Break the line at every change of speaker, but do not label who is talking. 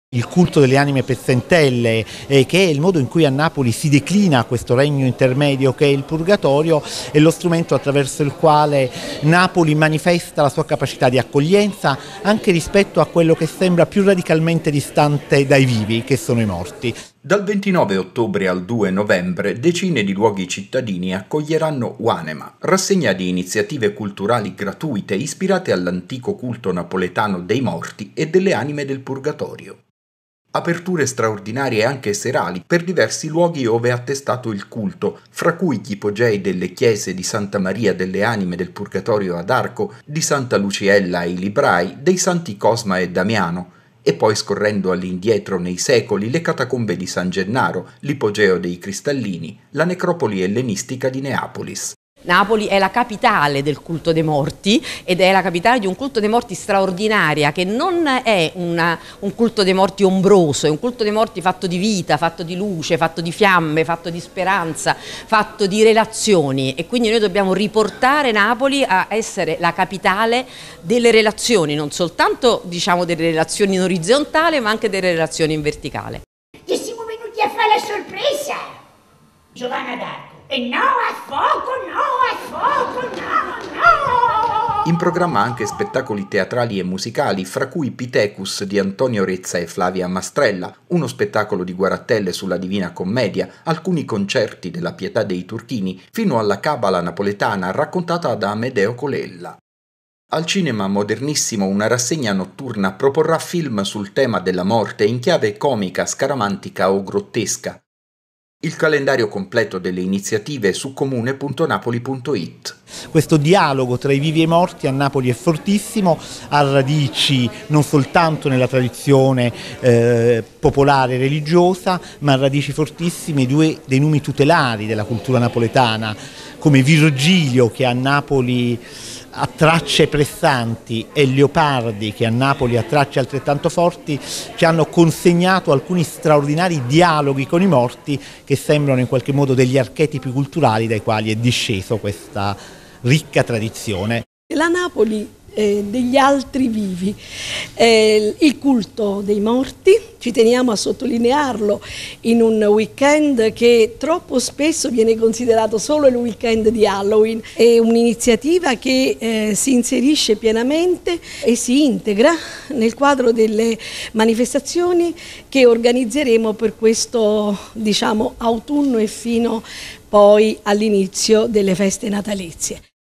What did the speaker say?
Il culto delle anime pezzentelle, che è il modo in cui a Napoli si declina questo regno intermedio che è il Purgatorio, è lo strumento attraverso il quale Napoli manifesta la sua capacità di accoglienza anche rispetto a quello che sembra più radicalmente distante dai vivi, che sono i morti.
Dal 29 ottobre al 2 novembre decine di luoghi cittadini accoglieranno Uanema, rassegna di iniziative culturali gratuite ispirate all'antico culto napoletano dei morti e delle anime del Purgatorio. Aperture straordinarie anche serali per diversi luoghi ove è attestato il culto, fra cui gli ipogei delle chiese di Santa Maria delle Anime del Purgatorio ad Arco, di Santa Luciella ai Librai, dei Santi Cosma e Damiano, e poi scorrendo all'indietro nei secoli le catacombe di San Gennaro, l'ipogeo dei Cristallini, la necropoli ellenistica di Neapolis.
Napoli è la capitale del culto dei morti ed è la capitale di un culto dei morti straordinaria, che non è un culto dei morti ombroso, è un culto dei morti fatto di vita, fatto di luce, fatto di fiamme, fatto di speranza, fatto di relazioni, e quindi noi dobbiamo riportare Napoli a essere la capitale delle relazioni, non soltanto diciamo delle relazioni in orizzontale ma anche delle relazioni in verticale.
Che siamo venuti a fare la sorpresa, Giovanna d'Arco. E no a fuoco, no a fuoco, no.
In programma anche spettacoli teatrali e musicali, fra cui Pitecus di Antonio Rezza e Flavia Mastrella, uno spettacolo di Guarattelle sulla Divina Commedia, alcuni concerti della Pietà dei Turchini, fino alla Cabala napoletana raccontata da Amedeo Colella. Al cinema modernissimo una rassegna notturna proporrà film sul tema della morte in chiave comica, scaramantica o grottesca. Il calendario completo delle iniziative su comune.napoli.it.
Questo dialogo tra i vivi e i morti a Napoli è fortissimo, ha radici non soltanto nella tradizione popolare religiosa, ma ha radici fortissime due dei numi tutelari della cultura napoletana, come Virgilio, che a Napoli ha tracce pressanti, e Leopardi, che a Napoli ha tracce altrettanto forti, ci hanno consegnato alcuni straordinari dialoghi con i morti che sembrano in qualche modo degli archetipi culturali dai quali è disceso questa ricca tradizione.
La Napoli degli altri vivi, il culto dei morti, ci teniamo a sottolinearlo, in un weekend che troppo spesso viene considerato solo il weekend di Halloween. È un'iniziativa che si inserisce pienamente e si integra nel quadro delle manifestazioni che organizzeremo per questo, diciamo, autunno e fino poi all'inizio delle feste natalizie.